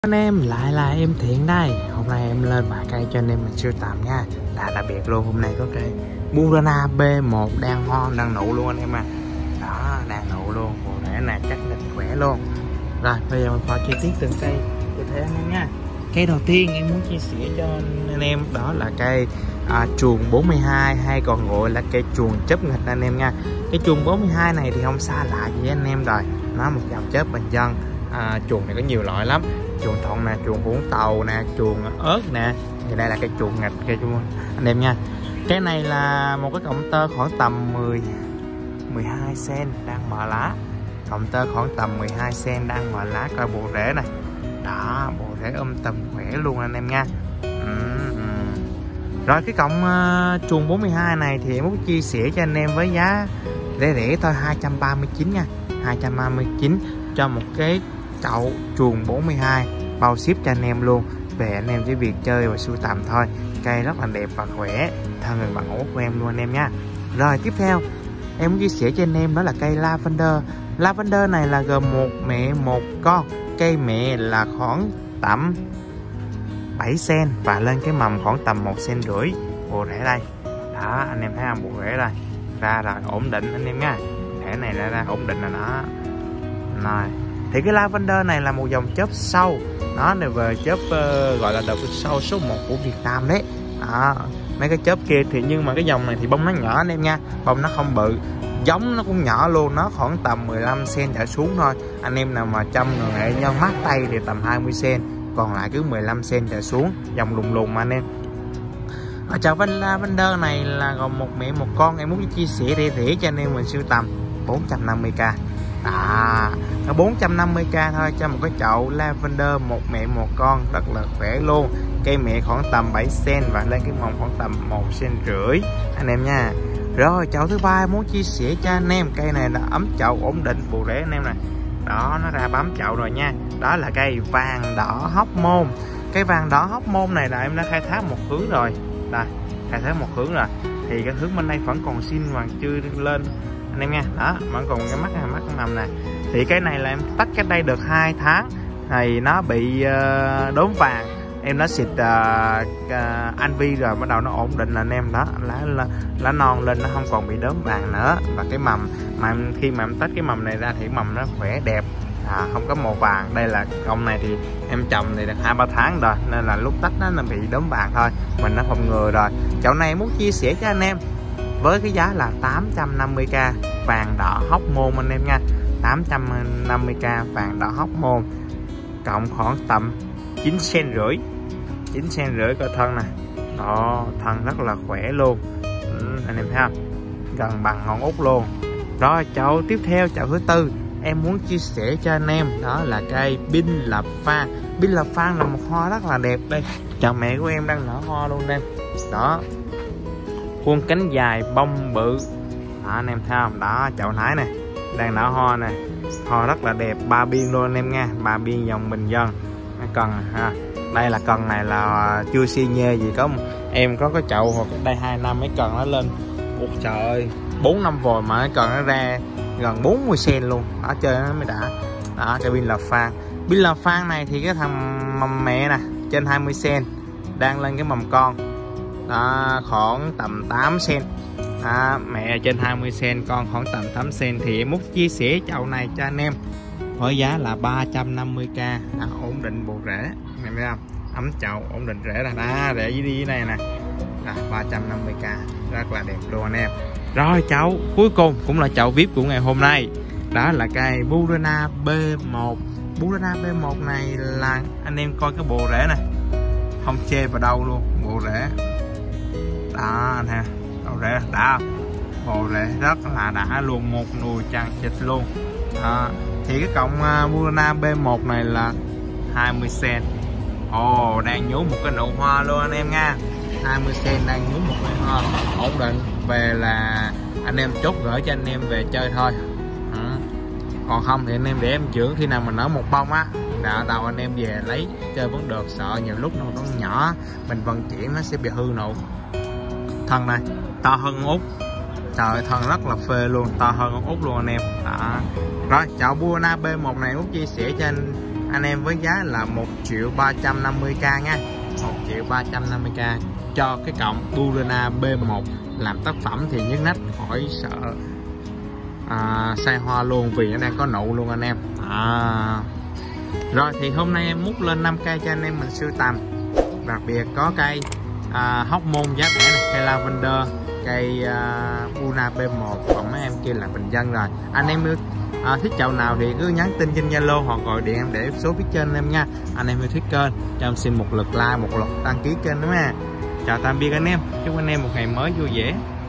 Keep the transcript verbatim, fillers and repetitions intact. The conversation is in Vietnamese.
Anh em, lại là em Thiện đây. Hôm nay em lên vài cây cho anh em mình sưu tầm nha. Là đặc biệt luôn, hôm nay có cây Burana B một đang ngon, đang nụ luôn anh em à. Đó, đang nụ luôn, bộ rễ này chắc là khỏe luôn. Rồi, bây giờ mình vào chi tiết từng cây cụ thể anh em nha. Cây đầu tiên em muốn chia sẻ cho anh em đó là cây à, chuồng bốn mươi hai, hay còn gọi là cây chuồng chớp nghịch anh em nha. Cái chuồng bốn mươi hai này thì không xa lạ gì với anh em rồi. Nó một dòng chớp bình dân. À, chuồng này có nhiều loại lắm, chuồng Thuận nè, chuồng Vũng Tàu nè, chuồng ớt nè. Thì đây là cái chuồng nghịch cây chuông anh em nha. Cái này là một cái cọng tơ khoảng tầm mười mười hai xen đang mở lá. Cọng tơ khoảng tầm mười hai xen đang mở lá, coi bộ rễ này. Đó, bộ rễ um tùm khỏe luôn anh em nha. ừ, ừ. Rồi cái cọng uh, chuồng bốn mươi hai này thì em muốn chia sẻ cho anh em với giá rẻ rẻ thôi, hai trăm ba mươi chín nha. Hai trăm ba mươi chín cho một cái chậu chuồng bốn mươi hai, bao ship cho anh em luôn. Về anh em chỉ việc chơi và sưu tầm thôi. Cây rất là đẹp và khỏe, thân người bạn út của em luôn anh em nha. Rồi tiếp theo em muốn chia sẻ cho anh em đó là cây Lavender. Lavender này là gồm một mẹ một con. Cây mẹ là khoảng tầm bảy xen và lên cái mầm khoảng tầm một xen rưỡi. Bộ rễ đây. Đó, anh em thấy không, bộ rễ đây. Ra rồi, ổn định anh em nha. Rễ này ra ra ổn định là nó. Rồi. Thì cái Lavender này là một dòng chớp sâu. Nó này về chớp uh, gọi là đầu sâu số một của Việt Nam đấy. Đó. Mấy cái chớp kia thì nhưng mà cái dòng này thì bông nó nhỏ anh em nha. Bông nó không bự, giống nó cũng nhỏ luôn, nó khoảng tầm mười lăm xen trở xuống thôi. Anh em nào mà chăm người nghệ nhân mát tay thì tầm hai mươi xen, còn lại cứ mười lăm xen trở xuống, dòng lùng lùng mà anh em. Ở chậu Lavender này là gồm một mẹ một con. Em muốn chia sẻ rẻ rẻ cho anh em mình sưu tầm bốn trăm năm mươi k. À, bốn trăm năm mươi k thôi cho một cái chậu Lavender một mẹ một con, rất là khỏe luôn. Cây mẹ khoảng tầm bảy xen và lên cái mầm khoảng tầm một xen rưỡi anh em nha. Rồi chậu thứ ba muốn chia sẻ cho anh em, cây này là ấm chậu ổn định bộ rễ anh em nè. Đó, nó ra bám chậu rồi nha. Đó là cây vàng đỏ hóc môn. Cây vàng đỏ hóc môn này là em đã khai thác một hướng rồi. Đây, khai thác một hướng rồi. Thì cái hướng bên đây vẫn còn xin vàng chưa lên anh em nha. Đó, vẫn còn cái mắt mắt nằm này. Thì cái này là em tách cách đây được hai tháng thì nó bị uh, đốm vàng. Em đã xịt uh, uh, Anvi rồi bắt đầu nó ổn định là anh em. Đó, lá, lá, lá non lên nó không còn bị đốm vàng nữa. Và cái mầm mà em, khi mà em tách cái mầm này ra thì mầm nó khỏe đẹp, à, không có màu vàng. Đây là công này thì em trồng thì được hai ba tháng rồi, nên là lúc tách nó, nó bị đốm vàng thôi, mình nó phòng ngừa rồi. Chậu này muốn chia sẻ cho anh em với cái giá là tám trăm năm mươi k, vàng đỏ hóc môn anh em nha. Tám trăm năm mươi k vàng đỏ hóc môn, cộng khoảng tầm chín xen rưỡi, chín xen rưỡi coi thân nè. Đó, thân rất là khỏe luôn. Ừ, anh em thấy không, gần bằng ngọn út luôn. Rồi chậu tiếp theo, chậu thứ tư em muốn chia sẻ cho anh em đó là cây Pin Lập Phan. Pin Lập Phan là một hoa rất là đẹp đây. Chậu mẹ của em đang nở hoa luôn em. Đó, khuôn cánh dài, bông bự. Đó, anh em thấy không? Đó, chậu nãy nè, đang nở hoa nè, hoa rất là đẹp, ba biên luôn anh em nha, ba biên dòng bình dân. Cần ha, đây là cần này là chưa xi nhê gì, có em có cái chậu hoặc đây hai năm mấy cần nó lên, ôi trời ơi, bốn năm vòi mà cái cần nó ra gần bốn mươi xen luôn. Đó, chơi nó mới đã. Đó, cái Pin Lập Phan. Pin Lập Phan này thì cái thằng mầm mẹ nè trên hai mươi xen, đang lên cái mầm con. Đó, khoảng tầm tám xen. À, mẹ trên hai mươi xen, con khoảng tầm tám xen. Thì em muốn chia sẻ chậu này cho anh em với giá là ba trăm năm mươi k. À, ổn định bộ rễ em thấy không, ấm chậu ổn định rễ là đá rễ dưới đi này nè. À, ba trăm năm mươi k rất là đẹp luôn anh em. Rồi chậu cuối cùng cũng là chậu vi ai pi của ngày hôm nay, đó là cây Burana B một. Burana B một này là anh em coi cái bộ rễ này, không chê vào đâu luôn, bộ rễ đó nè, bộ rễ đã, bộ rễ rất là đã luôn, một nùi chằng chịt luôn. Đó. Thì cái cọng uh, Burana B một này là hai mươi xen. Ồ, oh, đang nhú một cái nụ hoa luôn anh em nha. Hai mươi xen đang nhú một cái hoa ổn định. Về là anh em chốt gửi cho anh em về chơi thôi. Ừ. Còn không thì anh em để em dưỡng, khi nào mình nở một bông á, đã đầu anh em về lấy chơi vẫn được. Sợ nhiều lúc nó còn nhỏ mình vận chuyển nó sẽ bị hư nụ. Thân này to hơn út, trời, thân rất là phê luôn, to hơn út luôn anh em. Đó. Rồi chậu Burana B một này Út chia sẻ cho anh anh em với giá là một triệu ba trăm năm mươi k nha, một triệu ba trăm năm mươi k cho cái cọng Burana B một làm tác phẩm thì nhức nách khỏi sợ à, sai hoa luôn vì nó đang có nụ luôn anh em. À, rồi thì hôm nay em múc lên năm cây cho anh em mình sưu tầm, đặc biệt có cây à, hóc môn giá rẻ này, cây lavender, cây à, Burana B một, còn mấy em kia là bình dân rồi. Anh em yêu à, thích chậu nào thì cứ nhắn tin trên Zalo hoặc gọi điện em để số phía trên em nha. Anh em yêu thích kênh cho em xin một lượt like, một lượt đăng ký kênh nữa nha. Chào tạm biệt anh em, chúc anh em một ngày mới vui vẻ.